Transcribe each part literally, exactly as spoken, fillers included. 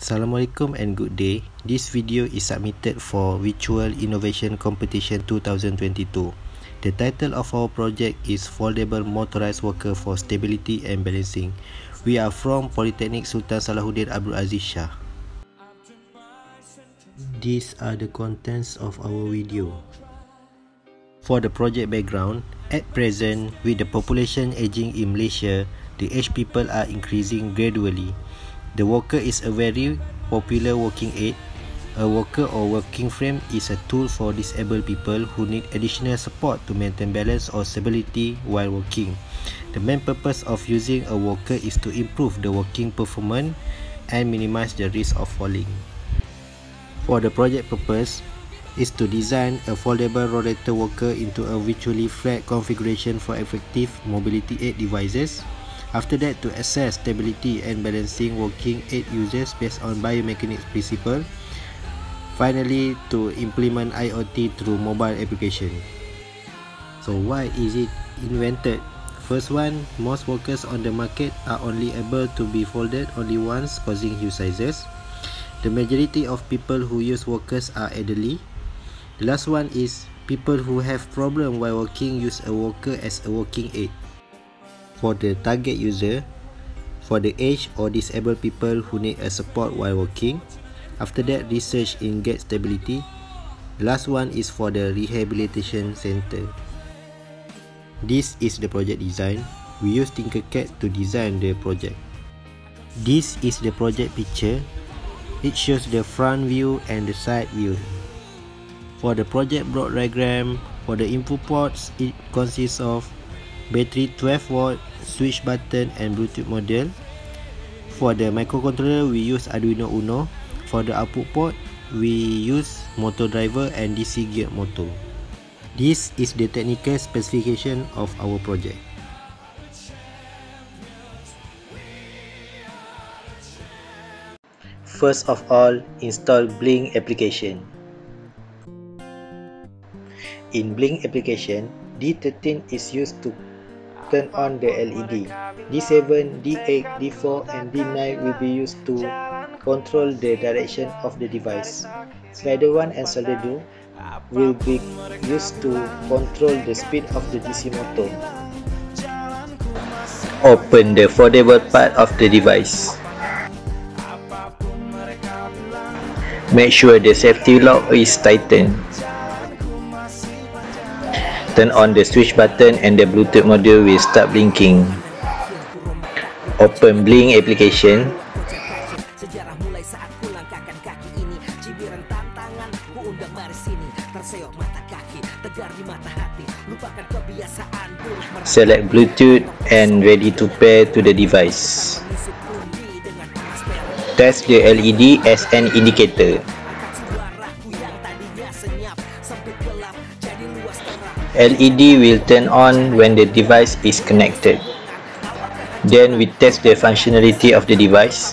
Assalamualaikum and good day. This video is submitted for Virtual Innovation Competition two thousand twenty-two. The title of our project is Foldable Motorized Worker for Stability and Balancing. We are from Politeknik Sultan Salahuddin Abdul Aziz Shah. These are the contents of our video. For the project background, at present, with the population aging in Malaysia, the aged people are increasing gradually. The walker is a very popular walking aid. A walker or walking frame is a tool for disabled people who need additional support to maintain balance or stability while walking. The main purpose of using a walker is to improve the walking performance and minimize the risk of falling. For the project purpose is to design a foldable rollator walker into a virtually flat configuration for effective mobility aid devices. After that, to assess stability and balancing walking aid users based on biomechanics principle. Finally, to implement I O T through mobile application. So why is it invented? First one, most walkers on the market are only able to be folded only once, causing huge sizes. The majority of people who use walkers are elderly. The last one is people who have problem while walking use a walker as a walking aid. For the target user, for the aged or disabled people who need a support while walking. After that, research in gait stability. The last one is for the rehabilitation center. This is the project design. We use Tinkercad to design the project. This is the project picture. It shows the front view and the side view. For the project block diagram, for the input ports, it consists of battery twelve volt, switch button and Bluetooth module. For the microcontroller, we use Arduino Uno. For the output port, we use motor driver and D C gear motor. This is the technical specification of our project. First of all, install Blink application. In Blink application, D thirteen is used to turn on the L E D. D seven, D eight, D four and D nine will be used to control the direction of the device. Slider one and slider two will be used to control the speed of the D C motor. Open the foldable part of the device. Make sure the safety lock is tightened. Turn on the switch button and the Bluetooth module will start blinking. Open Blink application. Select Bluetooth and ready to pair to the device. Test the L E D as an indicator. L E D will turn on when the device is connected. Then we test the functionality of the device.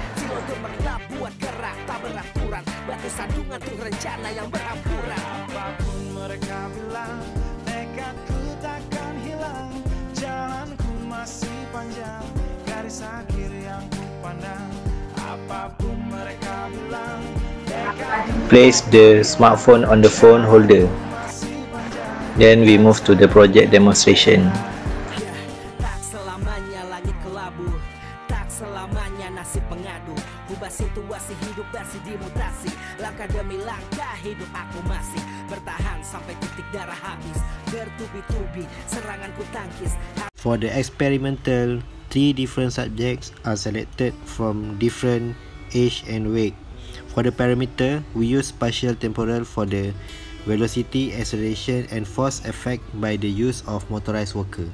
Place the smartphone on the phone holder. Then we move to the project demonstration. For the experimental, three different subjects are selected from different age and weight. For the parameter, we use spatial temporal for the velocity, acceleration and force effect by the use of motorized walker.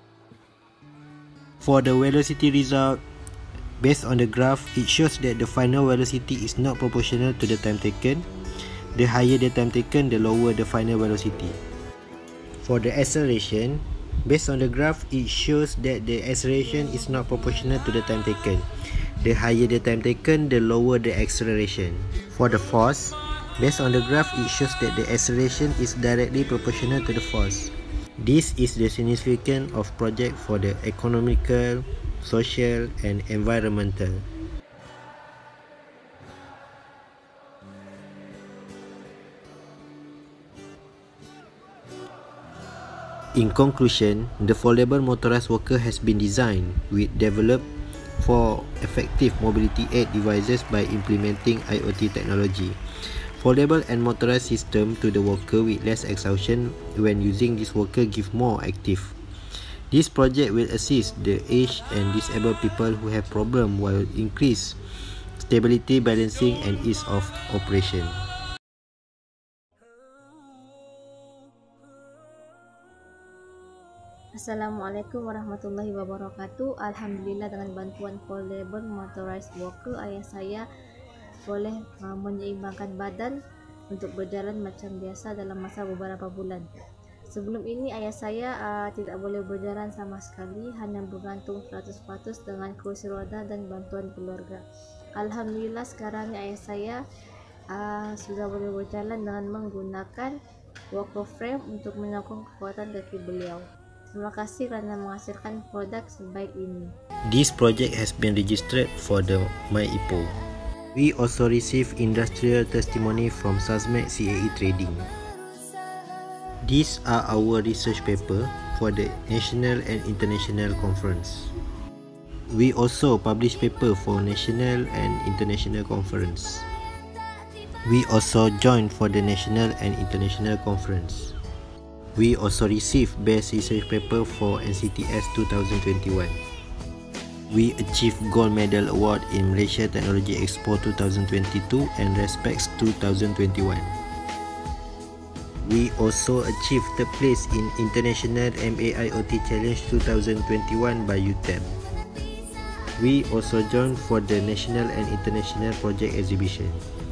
For the velocity result, based on the graph, it shows that the final velocity is not proportional to the time taken. The higher the time taken, the lower the final velocity. For the acceleration, based on the graph, it shows that the acceleration is not proportional to the time taken. The higher the time taken, the lower the acceleration. For the force, based on the graph, it shows that the acceleration is directly proportional to the force. This is the significance of project for the economical, social and environmental. In conclusion, the foldable motorized walker has been designed with developed for effective mobility aid devices by implementing I O T technology. Foldable and motorized system to the walker with less exhaustion when using this walker give more active. This project will assist the aged and disabled people who have problem while increase stability, balancing and ease of operation. Assalamualaikum warahmatullahi wabarakatuh. Alhamdulillah, dengan bantuan foldable motorized walker, ayah saya boleh uh, menyeimbangkan badan untuk berjalan macam biasa dalam masa beberapa bulan. Sebelum ini ayah saya uh, tidak boleh berjalan sama sekali, hanya bergantung seratus peratus dengan kursi roda dan bantuan keluarga. Alhamdulillah, sekarang ayah saya uh, sudah boleh berjalan dengan menggunakan walker frame untuk menyokong kekuatan kaki beliau. Terima kasih kerana menghasilkan produk sebaik ini. This project has been registered for the My I P O. We also receive industrial testimony from Sazmek C A E Trading. These are our research paper for the national and international conference. We also publish paper for national and international conference. We also join for the national and international conference. We also received Best Research Paper for N C T S twenty twenty-one. We achieved Gold Medal Award in Malaysia Technology Expo twenty twenty-two and Respects twenty twenty-one. We also achieved third place in International M A I O T Challenge twenty twenty-one by U T E M. We also joined for the national and international project exhibition.